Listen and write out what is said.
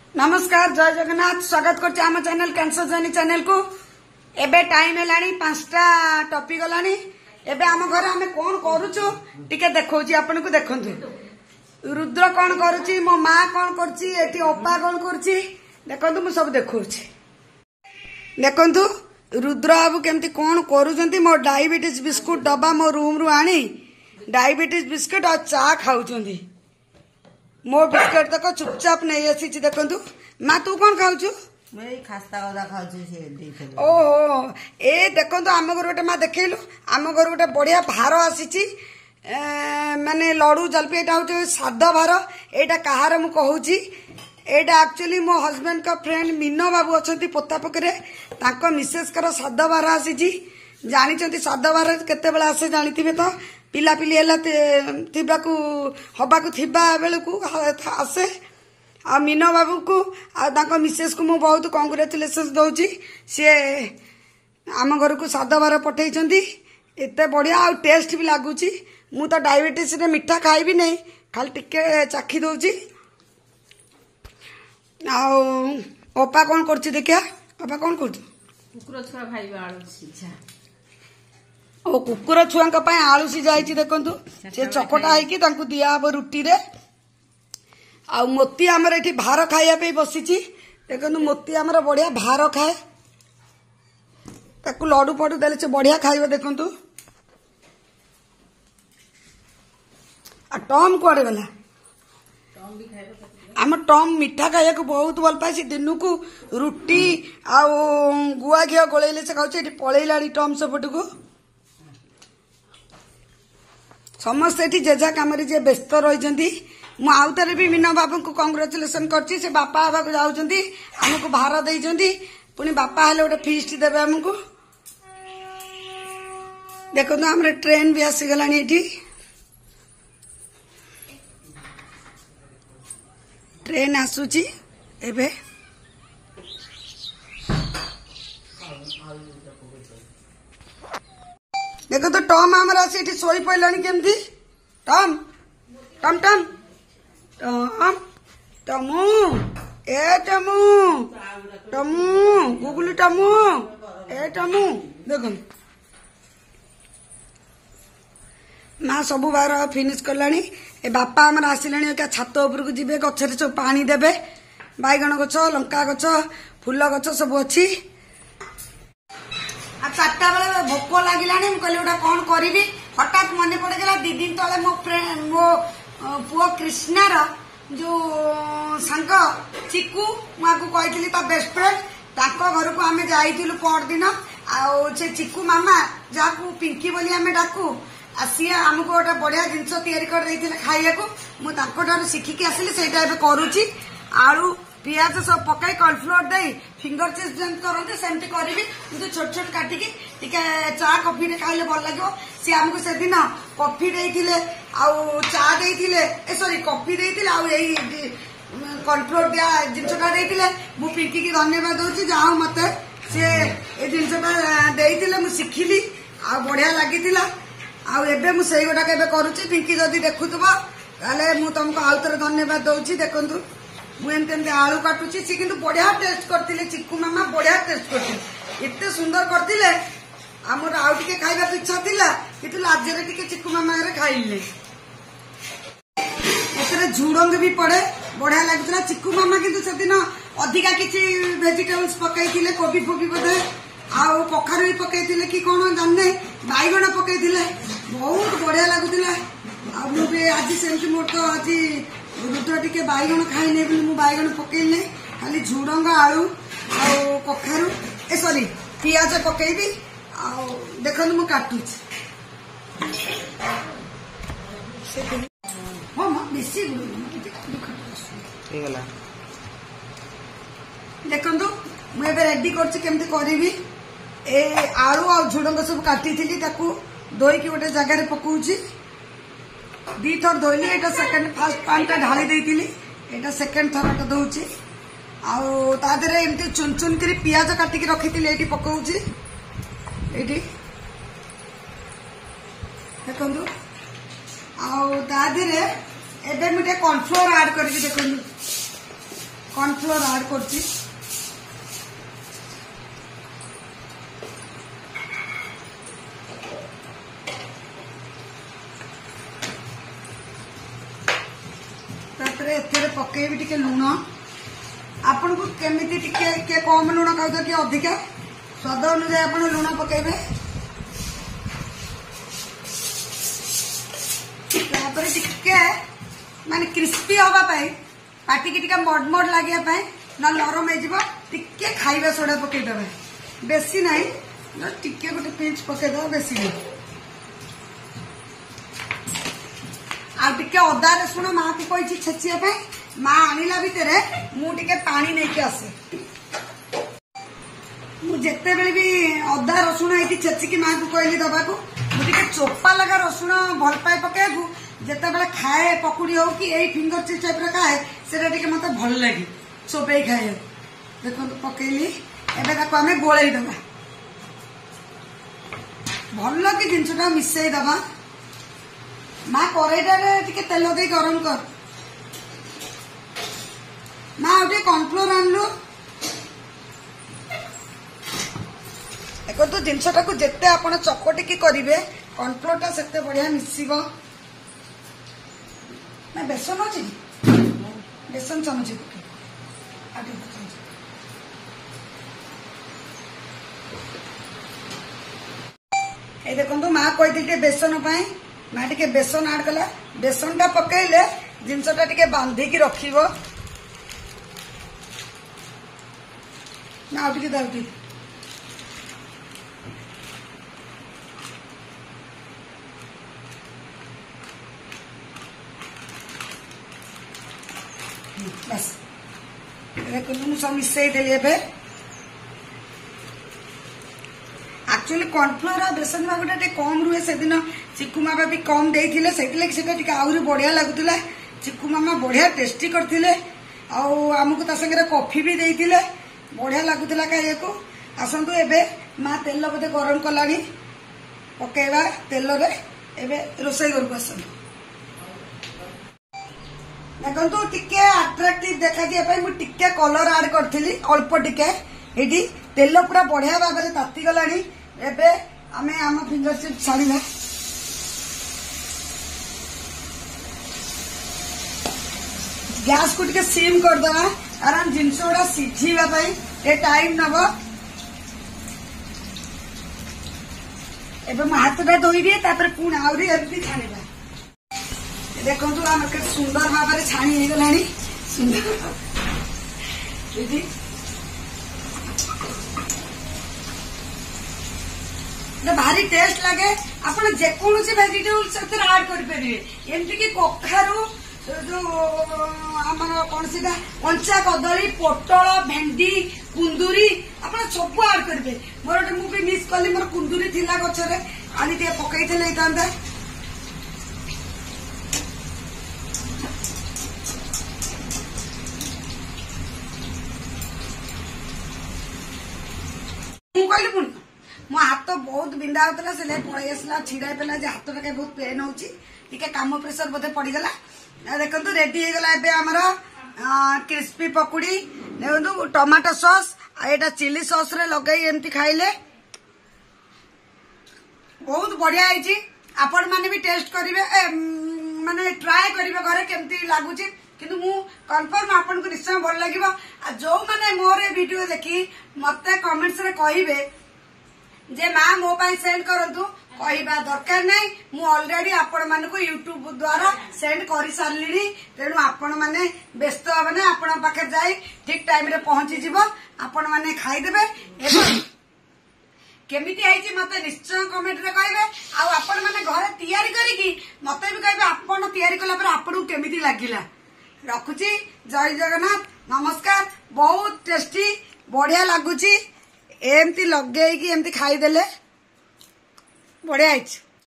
नमस्कार जय जगन्नाथ स्वागत करते आम चैनल कैंसर जर्नी चैनल को। एबे टाइम है 5टा टपी गलानी। एबे आम घर आम कौन करूचु टिके देखौची आपन को देखंतु। रुद्र कौन करूची, मो माँ कौन करची, एटी अप्पा कौन करची देखंतु। मु सब देखौची देखंतु। रुद्र बाबू केमती कौन करूचंती। मो डायबिटीज बिस्कुट डब्बा मो रूम रु आनी डायबिटीज बिस्कुट और चा खाउचंती। मो बिस्कुट तक चुपचाप नहीं आसी देखंतु। माँ तू कौन खाउचु? खास्ता गदा खाऊँ। ओहो ए देखंतु आम घर गोटे माँ देखलु आम घर गोटे बढ़िया भार आसी माने लड़ू जलपी एटा हूँ साद भार। एटा कहार मु कहूची एटा एक्चुअली मो हस्बैंड का फ्रेंड मीनो बाबू अच्छा पोता पकरे तांको मिसेस कर साद भार आसी जानी साद भार केते बेला आसे जानी तो पिला पिली हबाकू थिबा बेलू आसे। आ मीनो बाबू को आ मिसेस को मु बहुत कांग्रेचुलेशन दौची। सी आम घर को साद भार पठे एत बढ़िया आ टेस्ट भी लगुच। मु तो डायबिटीज रे मिठा खाइबी नहीं खाली टिके चाखी दौची। अपा कौन कर देखिया अपा कौन कर कुकुर छुआ खाइबा आलू सिझा ओ कुकुर छुआ आलू सिझा देखु से चकटा है दिया हम रुटी रे। आ मोती आमर ये भार खाइबा बसी देखु मोती आमर बढ़िया भार खाए ताकू लडू फडू देले से बढ़िया खाइबा देखु। आ टम कुआडे गला आम टम मिठा खाया को बहुत भल पाए। दिन को रुटी आ गुआ घी गोलैले से खाऊ पलैला टम सेपट को समस्त ये जेजा कम व्यस्त रही। मु आउे भी मीना बाबू को कांग्रेचुलेशन करछि। से बापा आवा को जाउछंती हमको भार देइछंती पुनी बापा हेले गोटे फीस्ट देबे हमको। देखो तो हमरे ट्रेन भी आसी गलानी एठी। ट्रेन आसुची एबे देखो तो टम आमर आसी एठी सोई पइलानी केमती। टम टम टम टम टमू ए टमू टमू गुगुली टमू ए टमू देखो माँ सबू बार फिनिश कलानी। ए बापा आमर आसिले क्या छात उपरକୁ ଯିବେ गछरे सब पानी देबे। बैगण गछ लंका गछ फूल गछ सब अच्छी। आ 4टा बेले भोक लगिलानी मु कहली गोटा कौन करी। हठात मन पड़गला 2 दिन तले मो फ्रेंड मो पुओ कृष्णार जो सांग चिकू मुझे कही बेस्ट फ्रेंड ताको घर को आम जाइलु पर दिन। से चिकू मामा जहाँ पिंकी बोली आम डाकू सी आमको गोटे बढ़िया जिनस या खाइया मुझे शिखिकी आसिली से करुच्ची। आलू पियाज सब पकई कॉर्नफ्लोर दे फिंगर चिप्स जमी करते सेमती करी कितु छोट छोट काटिकी टिके चा कॉफी खाइले भल लगे। सी आमको से दिन कॉफी देते चा देते सॉरी कॉफी देते कॉर्नफ्लोर दिया जिनसा देते। मु पिंकी की धन्यवाद दूसरी जहाँ मत सी जिनसा देते शिखिली आ बढ़िया लगी। आबे मुझे गोटा के करुच्ची पिंकी जदि देखुव मु तुमको आउ थे धन्यवाद दूसरी। देखु मुझे आलू काटुची सी किंतु बढ़िया टेस्ट करते चिकू मामा बढ़िया टेस्ट करते एते सुंदर करते। आमर आउ टे खाइबा इच्छा थिला किंतु लाजरे टिके चिकू मामा खाइले। एतरे झुडंग भी पड़े बढ़िया लगुला। चिकू मामा किंतु से दिन अधिका किसी वेजिटेबल्स पकई कोबी फोबी बोधे आउ कखारु भी पकई कि कौन जाने बैगण पकई बहुत बढ़िया लगुला। आज सेमती मोर तो आज रुद्र टिके बैगण खाइने बोली बैगण पकईने खाली झुडंग आलू आ कखारु ए सॉरी पियाज पकईबी देखो मु काटुची। हाँ बेसी देखु मुझे रेडी करी ए आलू आ झुडंग सब काटी धोईकी गोटे जगार पकाउची 2 थर धोइली। एटा सेकंड फर्स्ट पानी ढाली देती एटा सेकंड थर दौची। आधे एमती चुन चुन कर पियाज काटिकी रखी ये पकाउची ये देखु। आधे एबे मुझे कॉर्नफ्लोर ऐड करके देखु कॉर्नफ्लोर ऐड करछि। तापरे एथरे पकेबी टिके लूण। आपन को केमिति टिके के कम लूण खाउ कि अधिका स्वाद अनुसार आपन लूण पकेबे। तापरे टिके माने क्रिस्पी हवा पाई पाटी की टिके मडमड लागिया पाई न नरम हे जिवो टिके खाइबा सोडा पके देबे। बेसी नाही टिके गोटे पिंच पके दो बेसी नहीं। आ टिके अदा रसुण माँ को कही छेचिया माँ आनिला भितर मुझे पानी नहीं के आसे। मुझे भी अदा रसुण ये छेचिकी माँ को कहली दबाकू मुझे चोपा लगा रसुण भल पाए पकेबू जिते बड़े खाए पकुड़ी हो कि यही फिंगर चिप्स टाइप खाए से मत भल लगे चोपे खाए। देखो पकेली एवं आम गोल दबा भल कि जिनसा मिसई दबा। माँ कड़ईटारे टिके तेल दे गरम कर। माँ गोटे कॉर्नफ्लोर आनलु। देखो तो जिनसा को जिते आप चकटिकी करेंगे कॉर्नफ्लोर टा से बढ़िया मिसिब। मैं बेसन अच्छी बेसन चामच ये देखो माँ कही बेसन पाई माँ टे बेसन आड कला। बेसन टा पकईले जिनसा टे बांधिक रखिब ना आउटी दाउटी। बस देखो सब मिसई देली एबे। एक्चुअली कॉर्नफ्लोर और बेसन माँ गोटे कम रुहे से दिन चिकू मामा भी कम देइथिले से आहरी बढ़िया लगुला। चिकू मामा बढ़िया टेस्टी करथिले आमको ता संगे कॉफी भी देइथिले बढ़िया लगुला खाइया को। आसतु एबे माँ तेल बोधे गरम कलानी पकेवा तेल रे एबे रोसई घर को आसन। देखो टिके अट्राक्टिव देखा टिके कलर आड करी अल्प टिके ये तेल पूरा बढ़िया भाव में ताती गलानी। एबे आमे आम फिंगर चिप्स छाड़िला। गैस को टिके सिम करदे कारण जिनस गुड़ा सिझापी टाइम नब। एबे हाथटा धोई दिए तापर पुणी आहरी एमती छाणिबा। देखो आम सुंदर भाव में छाणी हो गलानी सुंदर भारी टेस्ट लगे। आप जेकोसी वेजिटेबल से आड करेंगे एमती कखारू जो आम कौन सी कंचा कदली पोटल भेंडी कुंदुरी आप सब आड करेंगे। मोर गोटे मुझे मिस कली मोर कुंदुरी थी गचरे आनी पकई थे कहली पुणी मो हाथ बहुत बिंधा होता से पलि आसला छिड़ा पेला हाथ टा बहुत पेन होती काम प्रेसर बोधे पड़गला। देखो रेडी हो गला आमर क्रिस्पी पकुड़ी। देखो टमाटो सॉस आ चिली सॉस रे लगे एमती खाइले बहुत बढ़िया है। आपण माने भी टेस्ट करेंगे माने ट्राए करेंगे घरे केमती लगुच किंतु मु कन्फर्म आपन को निश्चय भल लगे। जो माने मोर वीडियो देखी मते कमेंट्स रे कहिबे जे माँ मो पाई सेंड करंतु कहवा दरकार नहीं। मु ऑलरेडी आपण माने को यूट्यूब द्वारा सेंड कर सारलिनी। तेणु आपण माने व्यस्त होबे ना आपण पाखे जाई ठीक टाइम रे पहुंची जीवो आपण माने खाई देबे। एवं केमिति आइछि मते निश्चय कमेंट रे कहबे। आ आपण माने घरे तैयारी करिकी मते भी कहबे आपण तैयारी कला पर आपण केमिति लागिला। रखुची जय जगन्नाथ नमस्कार। बहुत टेस्टी बढ़िया लगुची एमती लगे एमती खाईदेले बढ़िया।